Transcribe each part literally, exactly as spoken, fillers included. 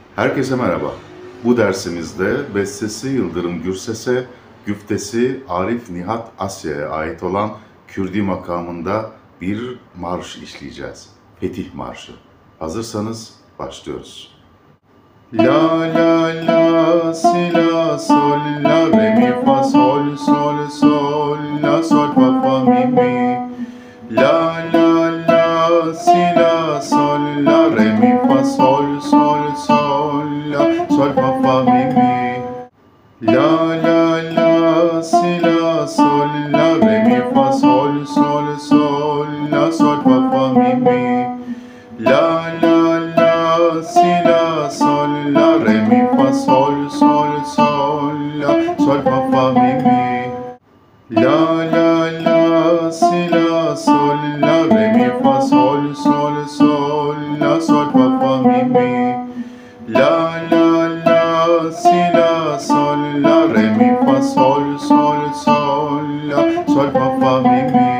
Herkese merhaba. Bu dersimizde bestesi Yıldırım Gürses'e, güftesi Arif Nihat Asya'ya ait olan Kürdi makamında bir marş işleyeceğiz. Fetih Marşı. Hazırsanız başlıyoruz. La la la si la sol la re mi fa sol sol sol la sol fa fa mi mi. La la la si la sol la re mi fa sol sol sol la sol fa fa mi mi. La la la si la sol la re mi fa sol sol sol la sol fa fa mi mi. La la la si la sol la re mi fa sol sol sol la sol fa fa mi mi. La la la si la sol la re mi fa sol sol sol la sol fa fa mi mi. La la la si la sol la re mi fa sol sol sol la sol fa fa mi mi.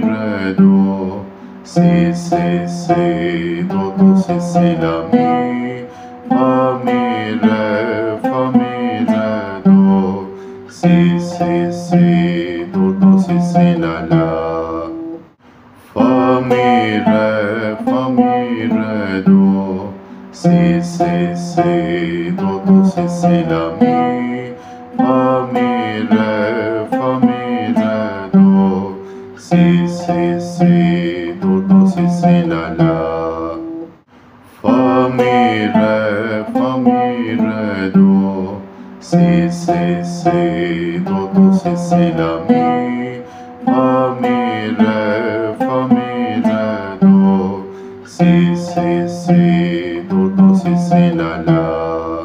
re, do, si, si, si, do, do, si, si, la, mi, fa, mi, re, fa, mi, re, do, si, si, si, do, do, si, si, la, la, fa, mi, re, fa, mi, re, do, si, si, si, do, do, si, si, la, mi, fa, mi, re, fa, mi, re, do, si, si, si, do, do, si, si, la, la, fa, mi, re, fa, mi, re, do, si, si, si, do, do, si, si, la, mi, fa, mi, re, fa, mi, re, do, si, si, si, do, do, si, si, la, la.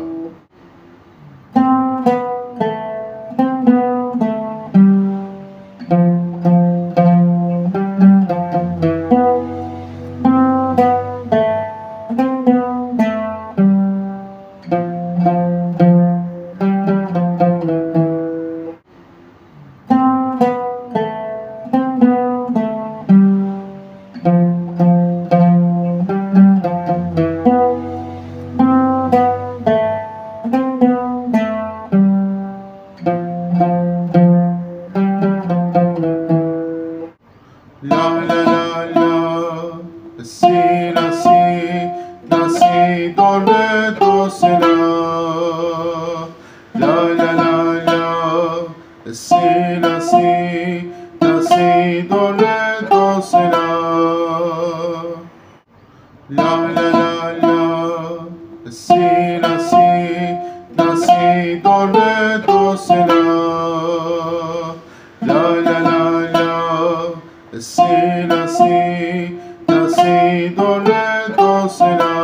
La la la la, si la si, la si do re do si la. La la la la, si la si, la si do re do si la. La la la la, si la si, la si do re do si la. La la la la, si la si, la si do re do si la.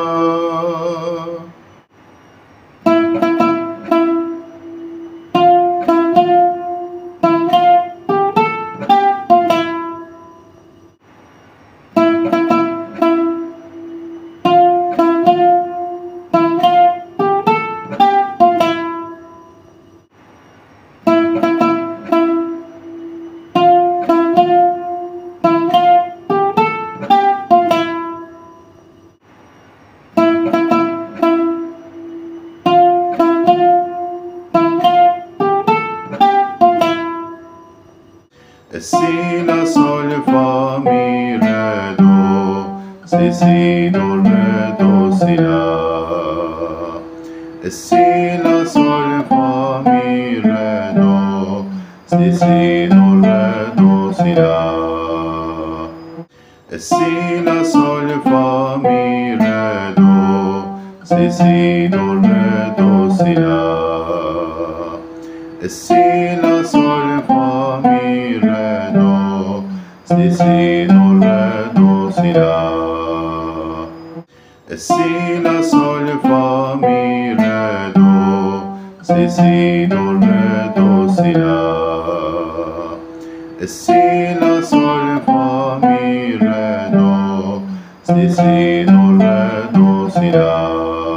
Si la sol fa mi re do, si si do re do si la. Si la sol fa mi re do, si si do re do si la. Si la sol fa mi re do, si si do re do si la. Si la sol fa mi re do, si si do re do si la. Si la sol fa mi re do, si si do re do si la. Si la sol fa mi re do, si si do re do si la.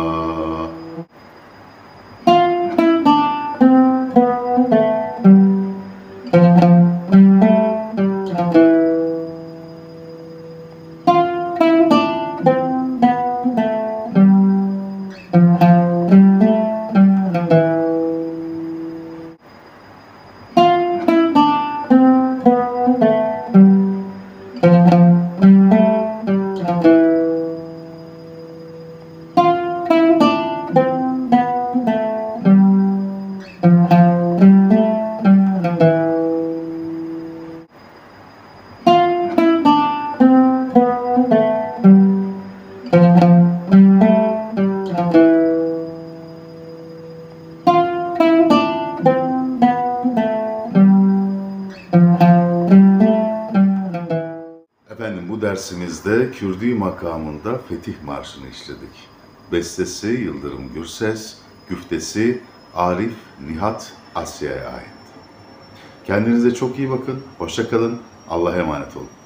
Efendim bu dersimizde Kürdi makamında Fetih Marşı'nı işledik. Bestesi Yıldırım Gürses, güftesi Arif, Nihat Asya'ya ait. Kendinize çok iyi bakın, hoşça kalın, Allah'a emanet olun.